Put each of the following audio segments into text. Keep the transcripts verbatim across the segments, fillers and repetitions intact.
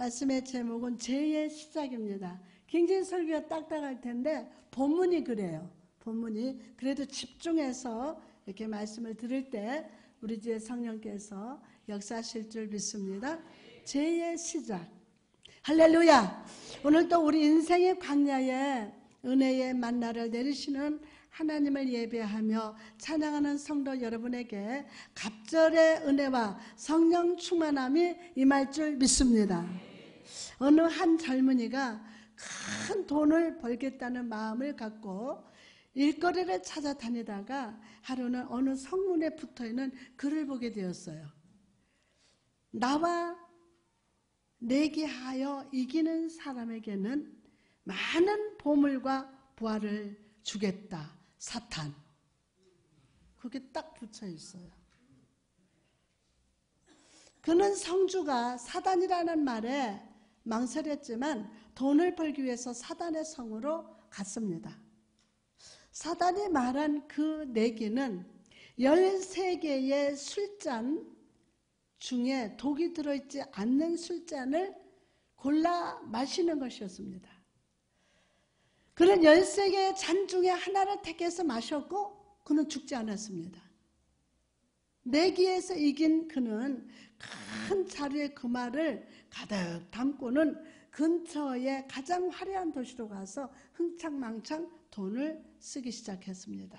말씀의 제목은 죄의 시작입니다. 굉장히 설교가 딱딱할 텐데 본문이 그래요. 본문이 그래도 집중해서 이렇게 말씀을 들을 때 우리 주의 성령께서 역사하실 줄 믿습니다. 죄의 시작. 할렐루야. 오늘 또 우리 인생의 광야에 은혜의 만나를 내리시는 하나님을 예배하며 찬양하는 성도 여러분에게 갑절의 은혜와 성령 충만함이 임할 줄 믿습니다. 어느 한 젊은이가 큰 돈을 벌겠다는 마음을 갖고 일거리를 찾아다니다가 하루는 어느 성문에 붙어있는 글을 보게 되었어요. 나와 내기하여 이기는 사람에게는 많은 보물과 부활을 주겠다. 사탄. 그게 딱 붙여 있어요. 그는 성주가 사단이라는 말에 망설였지만 돈을 벌기 위해서 사단의 성으로 갔습니다. 사단이 말한 그 내기는 열세 개의 술잔 중에 독이 들어있지 않는 술잔을 골라 마시는 것이었습니다. 그는 열세 개의 잔 중에 하나를 택해서 마셨고 그는 죽지 않았습니다. 내기에서 이긴 그는 큰 자루에 그 말을 가득 담고는 근처의 가장 화려한 도시로 가서 흥청망청 돈을 쓰기 시작했습니다.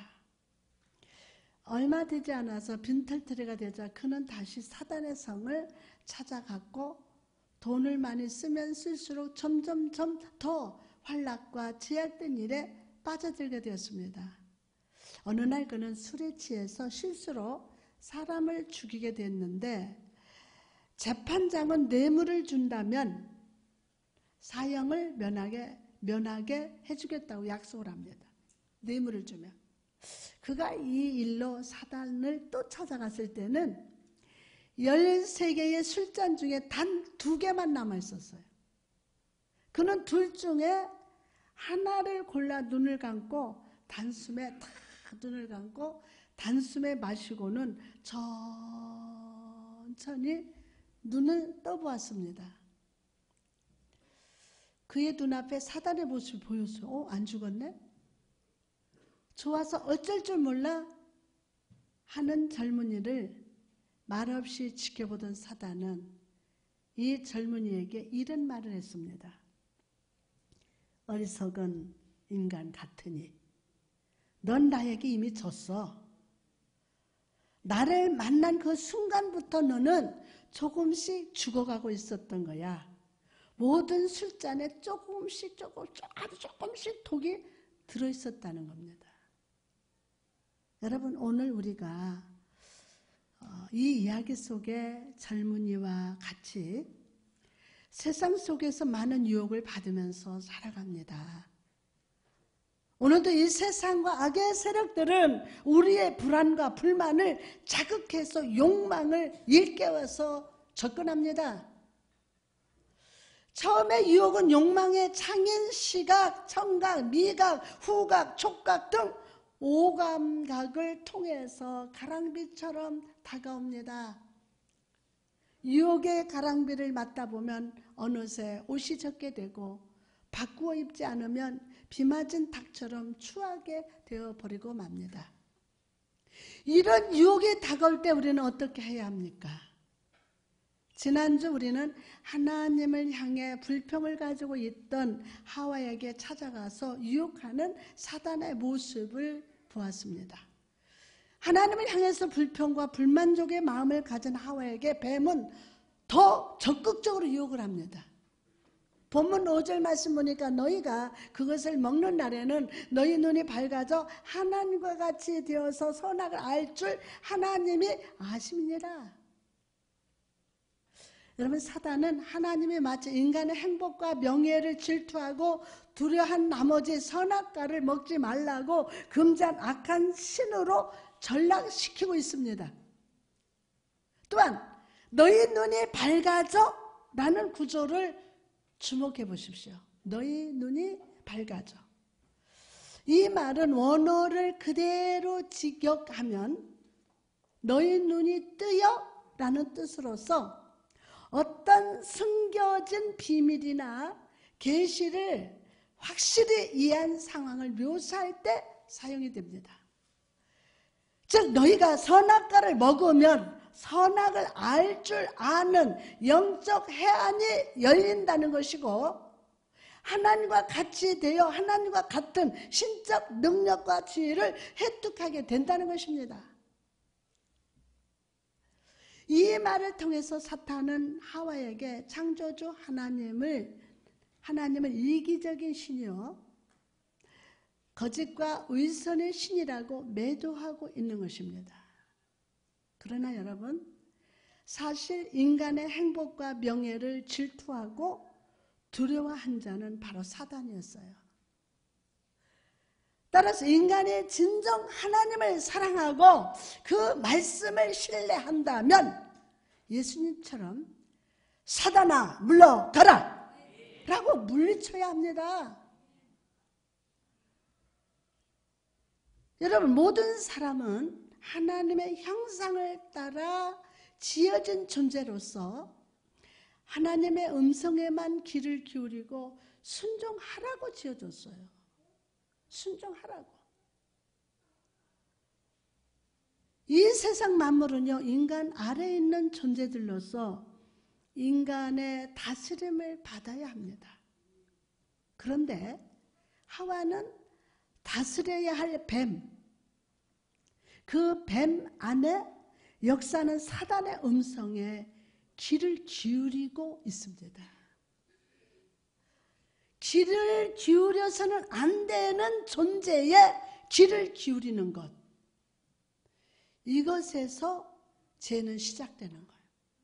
얼마 되지 않아서 빈털터리가 되자 그는 다시 사단의 성을 찾아갔고 돈을 많이 쓰면 쓸수록 점점점 더 환락과 제약된 일에 빠져들게 되었습니다. 어느 날 그는 술에 취해서 실수로 사람을 죽이게 됐는데 재판장은 뇌물을 준다면 사형을 면하게, 면하게 해주겠다고 약속을 합니다. 뇌물을 주면. 그가 이 일로 사단을 또 찾아갔을 때는 열세 개의 술잔 중에 단 두 개만 남아 있었어요. 그는 둘 중에 하나를 골라 눈을 감고 단숨에 다 눈을 감고 단숨에 마시고는 천천히 눈을 떠보았습니다. 그의 눈앞에 사단의 모습이 보였어요. 어? 안 죽었네? 좋아서 어쩔 줄 몰라 하는 젊은이를 말없이 지켜보던 사단은 이 젊은이에게 이런 말을 했습니다. 어리석은 인간 같으니 넌 나에게 이미 졌어. 나를 만난 그 순간부터 너는 조금씩 죽어가고 있었던 거야. 모든 술잔에 조금씩 조금 아주 조금씩 독이 들어있었다는 겁니다. 여러분 오늘 우리가 이 이야기 속에 젊은이와 같이 세상 속에서 많은 유혹을 받으면서 살아갑니다. 오늘도 이 세상과 악의 세력들은 우리의 불안과 불만을 자극해서 욕망을 일깨워서 접근합니다. 처음에 유혹은 욕망의 창인, 시각, 청각, 미각, 후각, 촉각 등 오감각을 통해서 가랑비처럼 다가옵니다. 유혹의 가랑비를 맞다 보면 어느새 옷이 젖게 되고 바꾸어 입지 않으면 비 맞은 닭처럼 추하게 되어버리고 맙니다. 이런 유혹이 다가올 때 우리는 어떻게 해야 합니까? 지난주 우리는 하나님을 향해 불평을 가지고 있던 하와에게 찾아가서 유혹하는 사단의 모습을 보았습니다. 하나님을 향해서 불평과 불만족의 마음을 가진 하와에게 뱀은 더 적극적으로 유혹을 합니다. 본문 오 절 말씀 보니까 너희가 그것을 먹는 날에는 너희 눈이 밝아져 하나님과 같이 되어서 선악을 알 줄 하나님이 아심이니라. 여러분 사단은 하나님이 마치 인간의 행복과 명예를 질투하고 두려워한 나머지 선악과를 먹지 말라고 금지한 악한 신으로 전락시키고 있습니다. 또한 너희 눈이 밝아져 라는 구조를 주목해 보십시오. 너희 눈이 밝아져. 이 말은 원어를 그대로 직역하면 너희 눈이 뜨여 라는 뜻으로서 어떤 숨겨진 비밀이나 계시를 확실히 이해한 상황을 묘사할 때 사용이 됩니다. 즉 너희가 선악과를 먹으면 선악을 알 줄 아는 영적 해안이 열린다는 것이고, 하나님과 같이 되어 하나님과 같은 신적 능력과 지혜를 획득하게 된다는 것입니다. 이 말을 통해서 사탄은 하와에게 창조주 하나님을 하나님을 이기적인 신이요 거짓과 의선의 신이라고 매도하고 있는 것입니다. 그러나 여러분, 사실 인간의 행복과 명예를 질투하고 두려워한 자는 바로 사단이었어요. 따라서 인간이 진정 하나님을 사랑하고 그 말씀을 신뢰한다면 예수님처럼 사단아 물러가라 라고 물리쳐야 합니다. 여러분, 모든 사람은 하나님의 형상을 따라 지어진 존재로서 하나님의 음성에만 귀를 기울이고 순종하라고 지어졌어요. 순종하라고. 이 세상 만물은요, 인간 아래에 있는 존재들로서 인간의 다스림을 받아야 합니다. 그런데 하와는 다스려야 할 뱀, 그 뱀 안에 역사는 사단의 음성에 귀를 기울이고 있습니다. 귀를 기울여서는 안 되는 존재에 귀를 기울이는 것, 이것에서 죄는 시작되는 거예요.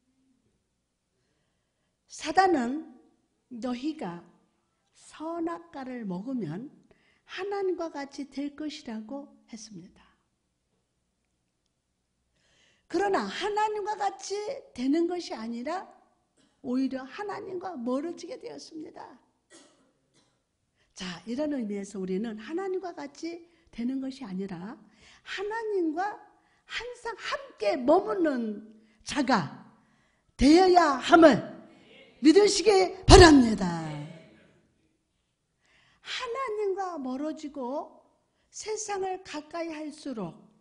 사단은 너희가 선악과를 먹으면 하나님과 같이 될 것이라고 했습니다. 그러나 하나님과 같이 되는 것이 아니라 오히려 하나님과 멀어지게 되었습니다. 자, 이런 의미에서 우리는 하나님과 같이 되는 것이 아니라 하나님과 항상 함께 머무는 자가 되어야 함을 믿으시기 바랍니다. 하나님과 멀어지고 세상을 가까이 할수록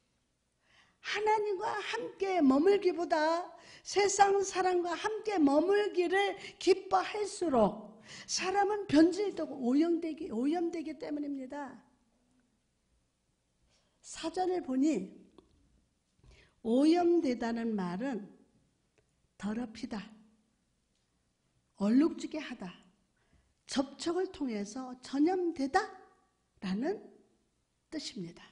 하나님과 함께 머물기보다 세상 사람과 함께 머물기를 기뻐할수록 사람은 변질되고 오염되기, 오염되기 때문입니다. 사전을 보니 오염되다는 말은 더럽히다, 얼룩지게 하다, 접촉을 통해서 전염되다 라는 뜻입니다.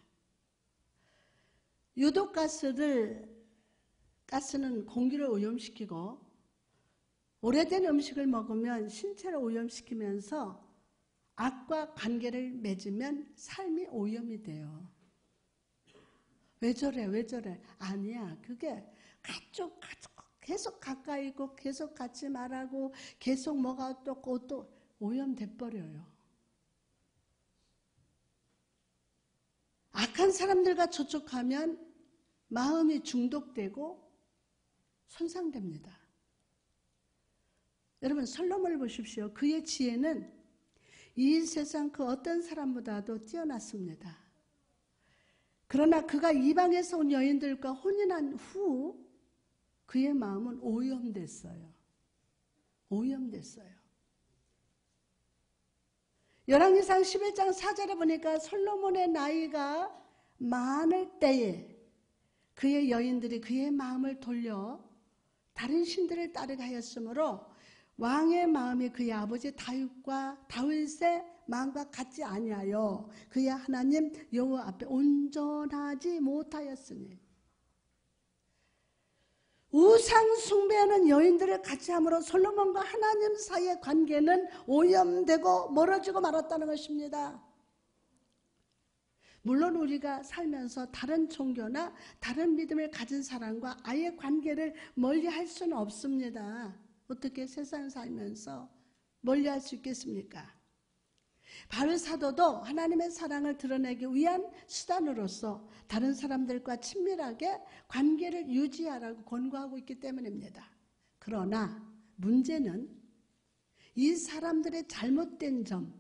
유독가스를, 가스는 공기를 오염시키고 오래된 음식을 먹으면 신체를 오염시키면서 악과 관계를 맺으면 삶이 오염이 돼요. 왜 저래 왜 저래 아니야, 그게 가족, 가족 계속 가까이 있고 계속 같이 말하고 계속 뭐가 또 또 오염돼 버려요. 악한 사람들과 접촉하면 마음이 중독되고 손상됩니다. 여러분, 솔로몬을 보십시오. 그의 지혜는 이 세상 그 어떤 사람보다도 뛰어났습니다. 그러나 그가 이방에서 온 여인들과 혼인한 후 그의 마음은 오염됐어요. 오염됐어요. 열왕기상 십일 장 사 절에 보니까 솔로몬의 나이가 많을 때에 그의 여인들이 그의 마음을 돌려 다른 신들을 따르게 하였으므로 왕의 마음이 그의 아버지 다윗과 다윗의 마음과 같지 아니하여 그의 하나님 여호와 앞에 온전하지 못하였으니, 우상 숭배하는 여인들을 같이 함으로 솔로몬과 하나님 사이의 관계는 오염되고 멀어지고 말았다는 것입니다. 물론 우리가 살면서 다른 종교나 다른 믿음을 가진 사람과 아예 관계를 멀리할 수는 없습니다. 어떻게 세상 살면서 멀리할 수 있겠습니까? 바울 사도도 하나님의 사랑을 드러내기 위한 수단으로서 다른 사람들과 친밀하게 관계를 유지하라고 권고하고 있기 때문입니다. 그러나 문제는 이 사람들의 잘못된 점,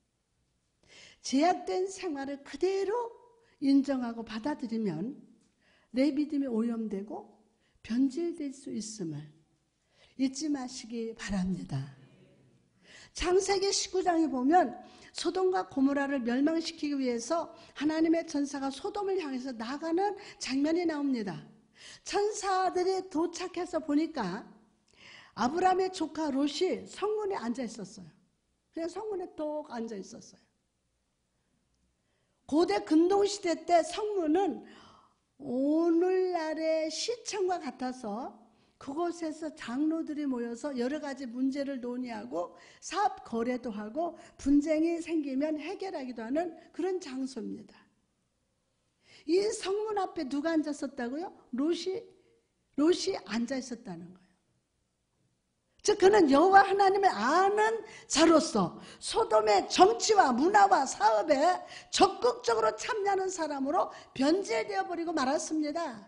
제약된 생활을 그대로 인정하고 받아들이면 내 믿음이 오염되고 변질될 수 있음을 잊지 마시기 바랍니다. 창세기 십구 장에 보면 소돔과 고모라를 멸망시키기 위해서 하나님의 천사가 소돔을 향해서 나가는 장면이 나옵니다. 천사들이 도착해서 보니까 아브라함의 조카 롯이 성문에 앉아 있었어요. 그냥 성문에 똑 앉아 있었어요. 고대 근동시대 때 성문은 오늘날의 시청과 같아서 그곳에서 장로들이 모여서 여러 가지 문제를 논의하고 사업 거래도 하고 분쟁이 생기면 해결하기도 하는 그런 장소입니다. 이 성문 앞에 누가 앉았었다고요? 롯이, 롯이 앉아 있었다는 거예요. 즉 그는 여호와 하나님을 아는 자로서 소돔의 정치와 문화와 사업에 적극적으로 참여하는 사람으로 변질되어 버리고 말았습니다.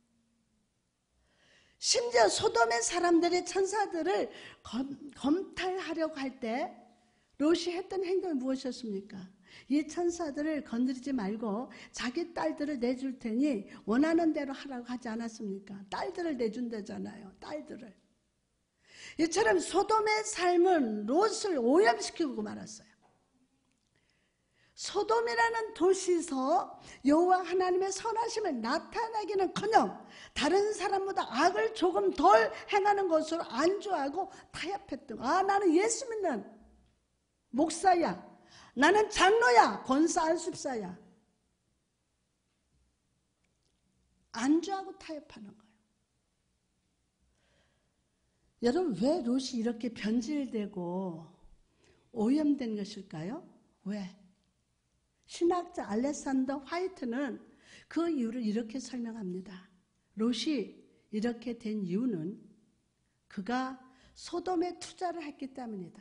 심지어 소돔의 사람들이 천사들을 검, 검탈하려고 할 때 롯이 했던 행동이 무엇이었습니까? 이 천사들을 건드리지 말고 자기 딸들을 내줄 테니 원하는 대로 하라고 하지 않았습니까? 딸들을 내준다잖아요. 딸들을. 이처럼 소돔의 삶은 롯을 오염시키고 말았어요. 소돔이라는 도시에서 여호와 하나님의 선하심을 나타내기는커녕 다른 사람보다 악을 조금 덜 행하는 것으로 안주하고 타협했던 거예요. 아, 나는 예수 믿는 목사야. 나는 장로야. 권사 안습사야. 안주하고 타협하는 거예요. 여러분, 왜 롯이 이렇게 변질되고 오염된 것일까요? 왜? 신학자 알렉산더 화이트는 그 이유를 이렇게 설명합니다. 롯이 이렇게 된 이유는 그가 소돔에 투자를 했기 때문이다.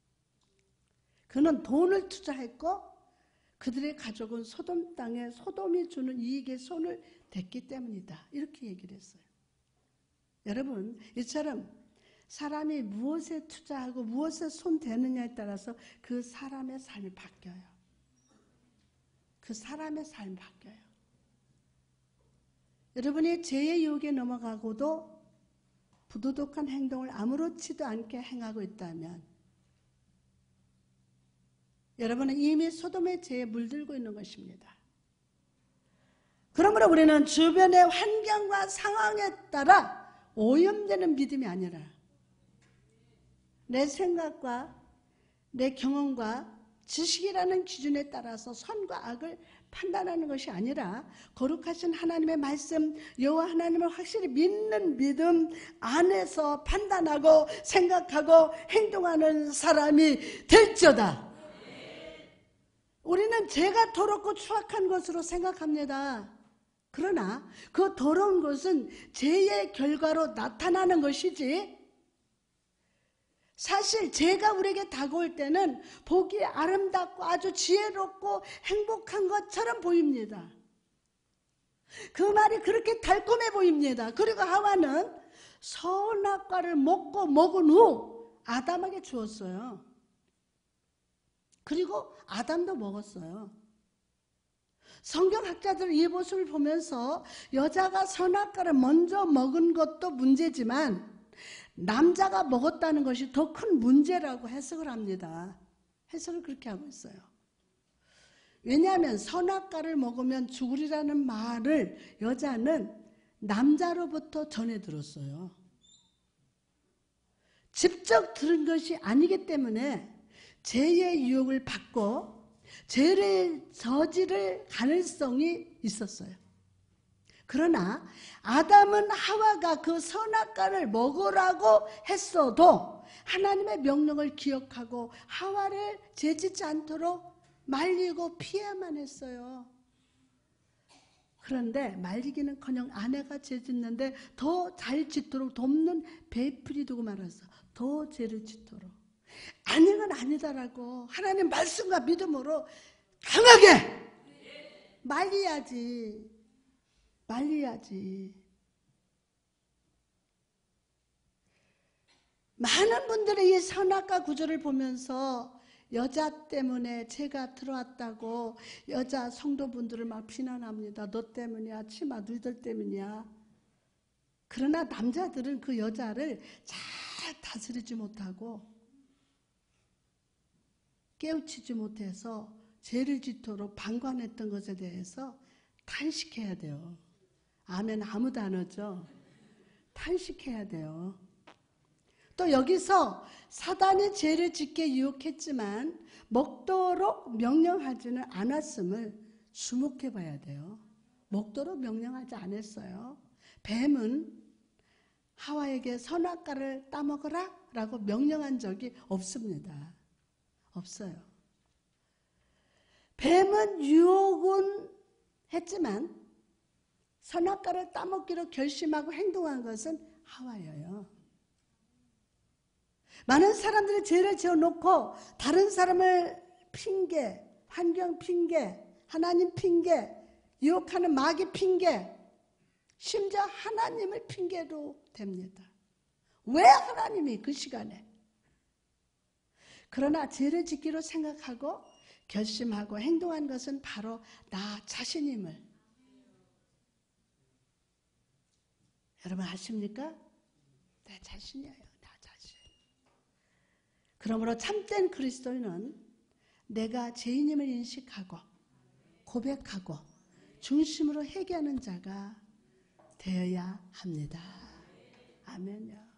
그는 돈을 투자했고 그들의 가족은 소돔 땅에 소돔이 주는 이익에 손을 댔기 때문이다. 이렇게 얘기를 했어요. 여러분, 이처럼 사람이 무엇에 투자하고 무엇에 손 대느냐에 따라서 그 사람의 삶이 바뀌어요. 그 사람의 삶이 바뀌어요. 여러분이 죄의 유혹에 넘어가고도 부도덕한 행동을 아무렇지도 않게 행하고 있다면 여러분은 이미 소돔의 죄에 물들고 있는 것입니다. 그러므로 우리는 주변의 환경과 상황에 따라 오염되는 믿음이 아니라 내 생각과 내 경험과 지식이라는 기준에 따라서 선과 악을 판단하는 것이 아니라 거룩하신 하나님의 말씀, 여호와 하나님을 확실히 믿는 믿음 안에서 판단하고 생각하고 행동하는 사람이 될지어다. 우리는 죄가 더럽고 추악한 것으로 생각합니다. 그러나 그 더러운 것은 죄의 결과로 나타나는 것이지 사실 죄가 우리에게 다가올 때는 보기 아름답고 아주 지혜롭고 행복한 것처럼 보입니다. 그 말이 그렇게 달콤해 보입니다. 그리고 하와는 선악과를 먹고 먹은 후 아담에게 주었어요. 그리고 아담도 먹었어요. 성경학자들은 이 모습을 보면서 여자가 선악과를 먼저 먹은 것도 문제지만 남자가 먹었다는 것이 더 큰 문제라고 해석을 합니다. 해석을 그렇게 하고 있어요. 왜냐하면 선악과를 먹으면 죽으리라는 말을 여자는 남자로부터 전해 들었어요. 직접 들은 것이 아니기 때문에 죄의 유혹을 받고 죄를 저지를 가능성이 있었어요. 그러나 아담은 하와가 그 선악과를 먹으라고 했어도 하나님의 명령을 기억하고 하와를 죄짓지 않도록 말리고 피해야만 했어요. 그런데 말리기는커녕 아내가 죄짓는데 더 잘 짓도록 돕는 베풀이 두고 말았어. 더 죄를 짓도록. 아니면 아니다라고 하나님 말씀과 믿음으로 강하게 말려야지. 말려야지. 많은 분들이 이 선악과 구조를 보면서 여자 때문에 죄가 들어왔다고 여자 성도분들을 막 비난합니다. 너 때문이야. 치마 너희들 때문이야. 그러나 남자들은 그 여자를 잘 다스리지 못하고 깨우치지 못해서 죄를 짓도록 방관했던 것에 대해서 탄식해야 돼요. 아멘 아무도 안 하죠. 탄식해야 돼요. 또 여기서 사단이 죄를 짓게 유혹했지만 먹도록 명령하지는 않았음을 주목해 봐야 돼요. 먹도록 명령하지 않았어요. 뱀은 하와에게 선악과를 따먹어라 라고 명령한 적이 없습니다. 없어요. 뱀은 유혹은 했지만 선악과를 따먹기로 결심하고 행동한 것은 하와예요. 많은 사람들이 죄를 지어놓고 다른 사람을 핑계, 환경 핑계, 하나님 핑계, 유혹하는 마귀 핑계, 심지어 하나님을 핑계도 됩니다. 왜 하나님이 그 시간에? 그러나 죄를 짓기로 생각하고 결심하고 행동한 것은 바로 나 자신임을 여러분 아십니까? 내 자신이에요. 나 자신. 그러므로 참된 그리스도인은 내가 죄인임을 인식하고 고백하고 중심으로 회개하는 자가 되어야 합니다. 아멘요.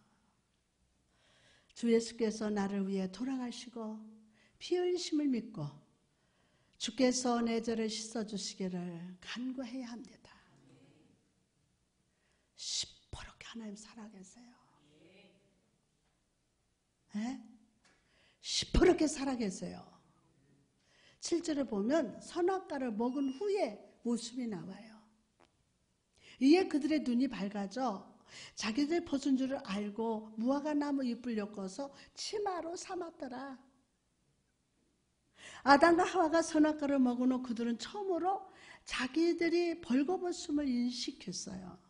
주 예수께서 나를 위해 돌아가시고 피 흘리심을 믿고 주께서 내 죄를 씻어주시기를 간구해야 합니다. 시퍼렇게 하나님 살아계세요. 네? 시퍼렇게 살아계세요. 칠 절에 보면 선악과를 먹은 후에 모습이 나와요. 이에 그들의 눈이 밝아져 자기들 벗은 줄을 알고 무화과 나무 잎을 엮어서 치마로 삼았더라. 아담과 하와가 선악과를 먹은 후 그들은 처음으로 자기들이 벌거벗음을 인식했어요.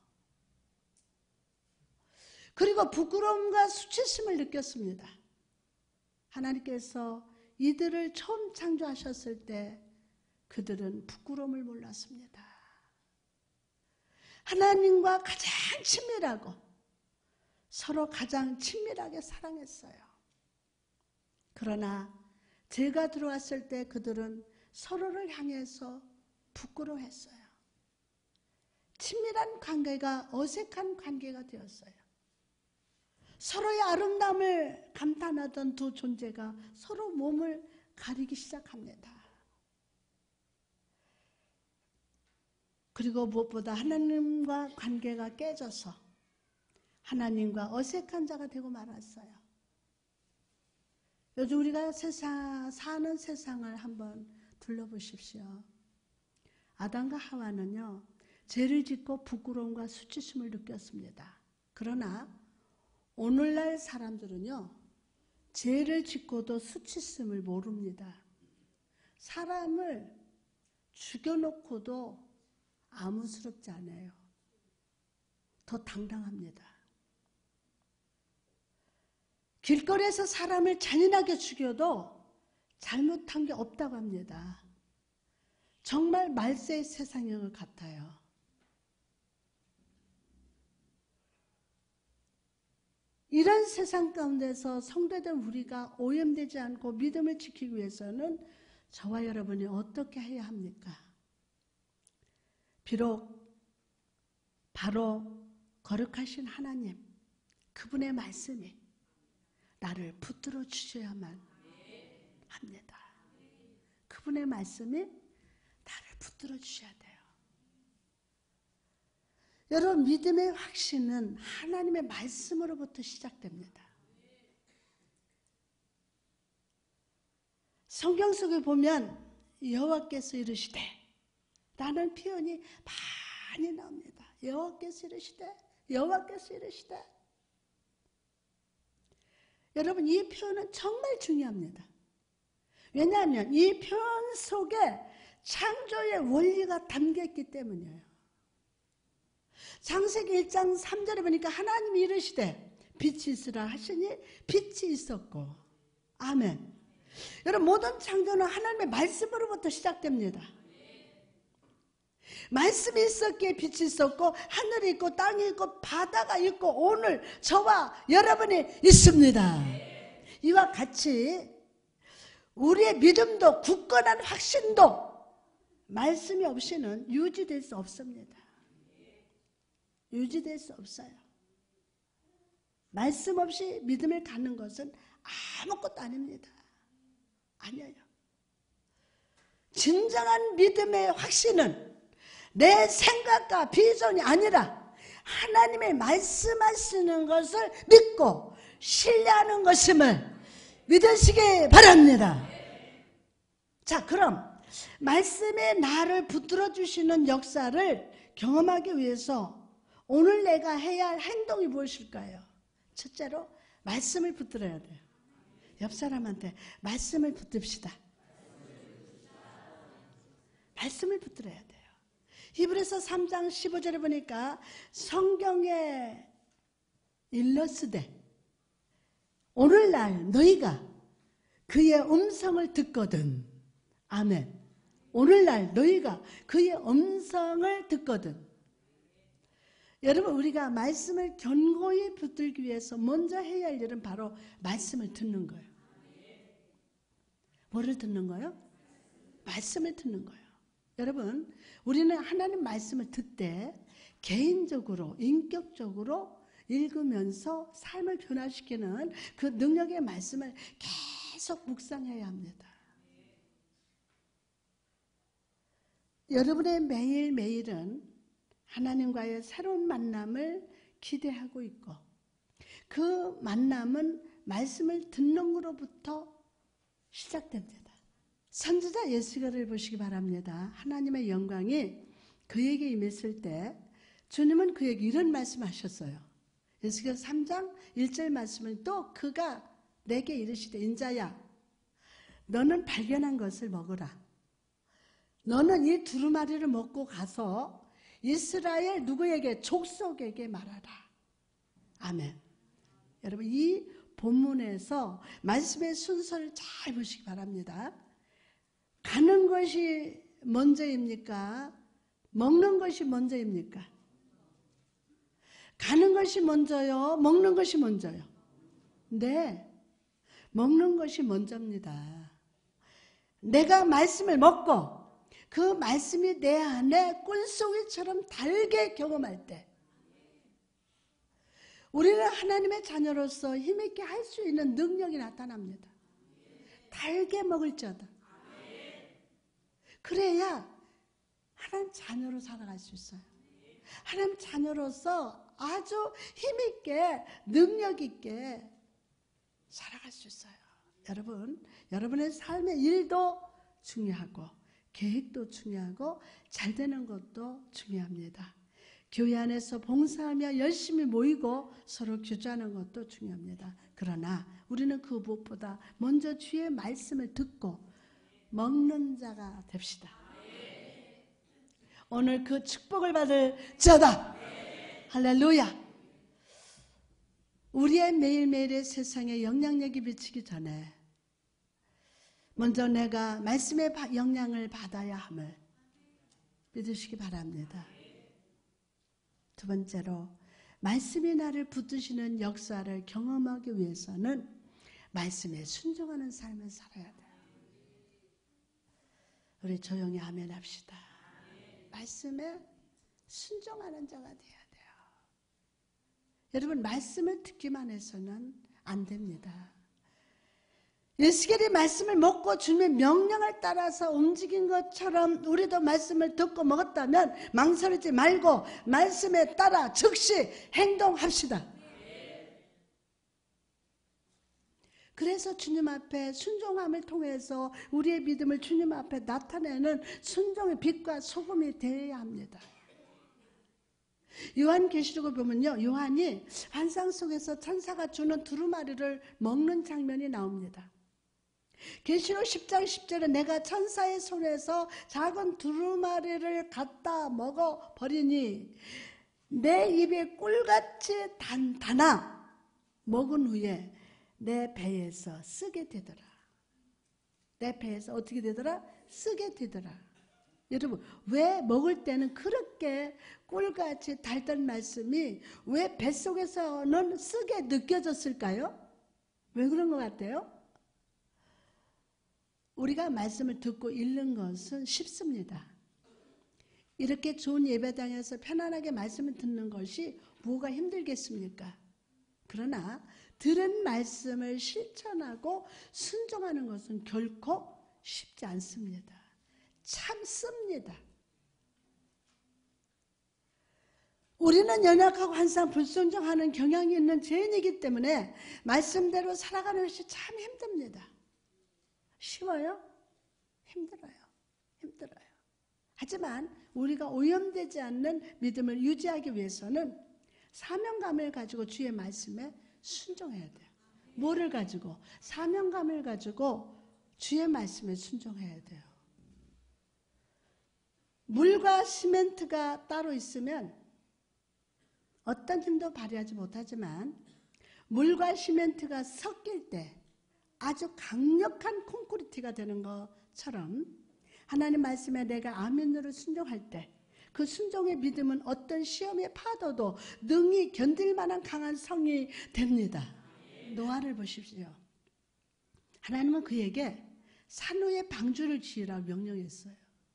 그리고 부끄러움과 수치심을 느꼈습니다. 하나님께서 이들을 처음 창조하셨을 때 그들은 부끄러움을 몰랐습니다. 하나님과 가장 친밀하고 서로 가장 친밀하게 사랑했어요. 그러나 죄가 들어왔을 때 그들은 서로를 향해서 부끄러워했어요. 친밀한 관계가 어색한 관계가 되었어요. 서로의 아름다움을 감탄하던 두 존재가 서로 몸을 가리기 시작합니다. 그리고 무엇보다 하나님과 관계가 깨져서 하나님과 어색한 자가 되고 말았어요. 요즘 우리가 세상, 사는 세상을 한번 둘러보십시오. 아담과 하와는요, 죄를 짓고 부끄러움과 수치심을 느꼈습니다. 그러나 오늘날 사람들은요, 죄를 짓고도 수치심을 모릅니다. 사람을 죽여놓고도 아무스럽지 않아요. 더 당당합니다. 길거리에서 사람을 잔인하게 죽여도 잘못한 게 없다고 합니다. 정말 말세의 세상인 것 같아요. 이런 세상 가운데서 성도된 우리가 오염되지 않고 믿음을 지키기 위해서는 저와 여러분이 어떻게 해야 합니까? 비록 바로 거룩하신 하나님, 그분의 말씀이 나를 붙들어 주셔야만 합니다. 그분의 말씀이 나를 붙들어 주셔야 돼요. 여러분, 믿음의 확신은 하나님의 말씀으로부터 시작됩니다. 성경 속에 보면 여호와께서 이르시되 라는 표현이 많이 나옵니다. 여호와께서 이르시되, 여호와께서 이르시되. 여러분, 이 표현은 정말 중요합니다. 왜냐하면 이 표현 속에 창조의 원리가 담겨있기 때문이에요. 창세기 일 장 삼 절에 보니까 하나님이 이르시되 빛이 있으라 하시니 빛이 있었고. 아멘. 여러분, 모든 창조는 하나님의 말씀으로부터 시작됩니다. 말씀이 있었기에 빛이 있었고, 하늘이 있고 땅이 있고 바다가 있고 오늘 저와 여러분이 있습니다. 이와 같이 우리의 믿음도 굳건한 확신도 말씀이 없이는 유지될 수 없습니다. 유지될 수 없어요. 말씀 없이 믿음을 갖는 것은 아무것도 아닙니다. 아니에요. 진정한 믿음의 확신은 내 생각과 비전이 아니라 하나님의 말씀하시는 것을 믿고 신뢰하는 것임을 믿으시기 바랍니다. 자, 그럼 말씀의 나를 붙들어 주시는 역사를 경험하기 위해서 오늘 내가 해야 할 행동이 무엇일까요? 첫째로 말씀을 붙들어야 돼요. 옆 사람한테 말씀을 붙듭시다. 말씀을 붙들어야 돼요. 히브리서 삼 장 십오 절에 보니까 성경에 일러스되 오늘날 너희가 그의 음성을 듣거든. 아멘. 오늘날 너희가 그의 음성을 듣거든. 여러분, 우리가 말씀을 견고히 붙들기 위해서 먼저 해야 할 일은 바로 말씀을 듣는 거예요. 뭐를 듣는 거예요? 말씀을 듣는 거예요. 여러분, 우리는 하나님 말씀을 듣되 개인적으로, 인격적으로 읽으면서 삶을 변화시키는 그 능력의 말씀을 계속 묵상해야 합니다. 여러분의 매일매일은 하나님과의 새로운 만남을 기대하고 있고, 그 만남은 말씀을 듣는 것으로부터 시작됩니다. 선지자 예수가를 보시기 바랍니다. 하나님의 영광이 그에게 임했을 때 주님은 그에게 이런 말씀하셨어요. 예수가 삼 장 일 절 말씀을 또 그가 내게 이르시되 인자야 너는 발견한 것을 먹으라. 너는 이 두루마리를 먹고 가서 이스라엘 누구에게 족속에게 말하라. 아멘. 여러분, 이 본문에서 말씀의 순서를 잘 보시기 바랍니다. 가는 것이 먼저입니까? 먹는 것이 먼저입니까? 가는 것이 먼저요? 먹는 것이 먼저요? 네, 먹는 것이 먼저입니다. 내가 말씀을 먹고 그 말씀이 내 안에 꿀송이처럼 달게 경험할 때 우리는 하나님의 자녀로서 힘있게 할 수 있는 능력이 나타납니다. 달게 먹을지어다. 그래야 하나님 자녀로 살아갈 수 있어요. 하나님 자녀로서 아주 힘있게 능력있게 살아갈 수 있어요. 여러분, 여러분의 삶의 일도 중요하고 계획도 중요하고 잘 되는 것도 중요합니다. 교회 안에서 봉사하며 열심히 모이고 서로 교제하는 것도 중요합니다. 그러나 우리는 그 무엇보다 먼저 주의 말씀을 듣고 먹는 자가 됩시다. 오늘 그 축복을 받을 자다. 할렐루야. 우리의 매일매일의 세상에 영향력이 미치기 전에 먼저 내가 말씀의 영향을 받아야 함을 믿으시기 바랍니다. 두 번째로 말씀이 나를 붙드시는 역사를 경험하기 위해서는 말씀에 순종하는 삶을 살아야 돼요. 우리 조용히 아멘 합시다. 말씀에 순종하는 자가 돼야 돼요. 여러분, 말씀을 듣기만 해서는 안 됩니다. 예수께서 말씀을 먹고 주님의 명령을 따라서 움직인 것처럼 우리도 말씀을 듣고 먹었다면 망설이지 말고 말씀에 따라 즉시 행동합시다. 그래서 주님 앞에 순종함을 통해서 우리의 믿음을 주님 앞에 나타내는 순종의 빛과 소금이 되어야 합니다. 요한계시록을 보면요, 요한이 환상 속에서 천사가 주는 두루마리를 먹는 장면이 나옵니다. 계시록 십 장 십 절에 내가 천사의 손에서 작은 두루마리를 갖다 먹어버리니 내 입이 꿀같이 단단하 먹은 후에 내 배에서 쓰게 되더라. 내 배에서 어떻게 되더라? 쓰게 되더라. 여러분, 왜 먹을 때는 그렇게 꿀같이 달던 말씀이 왜 뱃속에서는 쓰게 느껴졌을까요? 왜 그런 것 같아요? 우리가 말씀을 듣고 읽는 것은 쉽습니다. 이렇게 좋은 예배당에서 편안하게 말씀을 듣는 것이 뭐가 힘들겠습니까? 그러나 들은 말씀을 실천하고 순종하는 것은 결코 쉽지 않습니다. 참습니다. 우리는 연약하고 항상 불순종하는 경향이 있는 죄인이기 때문에 말씀대로 살아가는 것이 참 힘듭니다. 쉬워요? 힘들어요. 힘들어요. 하지만 우리가 오염되지 않는 믿음을 유지하기 위해서는 사명감을 가지고 주의 말씀에 순종해야 돼요. 뭐를 가지고? 사명감을 가지고 주의 말씀에 순종해야 돼요. 물과 시멘트가 따로 있으면 어떤 힘도 발휘하지 못하지만 물과 시멘트가 섞일 때 아주 강력한 콘크리트가 되는 것처럼 하나님 말씀에 내가 아멘으로 순종할 때 그 순종의 믿음은 어떤 시험의 파도도 능히 견딜 만한 강한 성이 됩니다. 노아를 보십시오. 하나님은 그에게 산 위에 방주를 지으라고 명령했어요.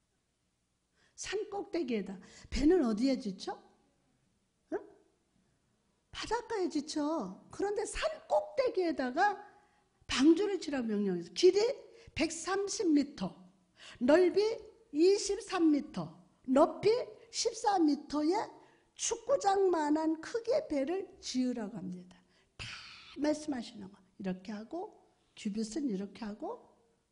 산 꼭대기에다. 배는 어디에 지쳐? 응? 바닷가에 지쳐. 그런데 산 꼭대기에다가 방주를 지으라고 명령했어요. 길이 백삼십 미터, 넓이 이십삼 미터, 높이 십사 미터의 축구장만한 크기의 배를 지으라고 합니다. 다 말씀하시는 거. 이렇게 하고 규빗은 이렇게 하고.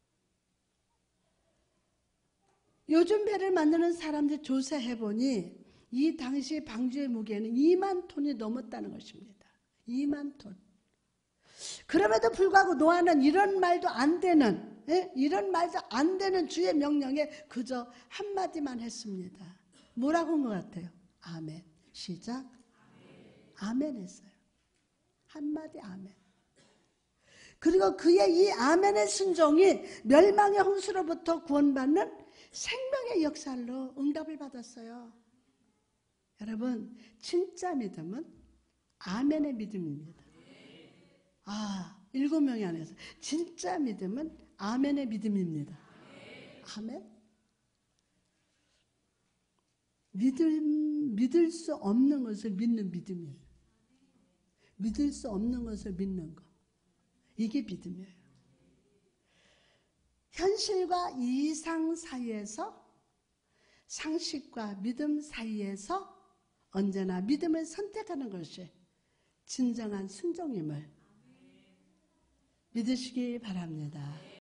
요즘 배를 만드는 사람들 조사해보니 이 당시 방주의 무게는 이만 톤이 넘었다는 것입니다. 이만 톤. 그럼에도 불구하고 노아는 이런 말도 안 되는 예? 이런 말도 안 되는 주의 명령에 그저 한마디만 했습니다. 뭐라고 한 것 같아요? 아멘. 시작. 아멘 했어요. 한마디 아멘. 그리고 그의 이 아멘의 순종이 멸망의 홍수로부터 구원받는 생명의 역사로 응답을 받았어요. 여러분, 진짜 믿음은 아멘의 믿음입니다. 아, 일곱 명이 안에서 진짜 믿음은 아멘의 믿음입니다. 아멘? 믿음, 믿을 수 없는 것을 믿는 믿음이에요. 믿을 수 없는 것을 믿는 것. 이게 믿음이에요. 현실과 이상 사이에서, 상식과 믿음 사이에서 언제나 믿음을 선택하는 것이 진정한 순종임을 믿으시기 바랍니다.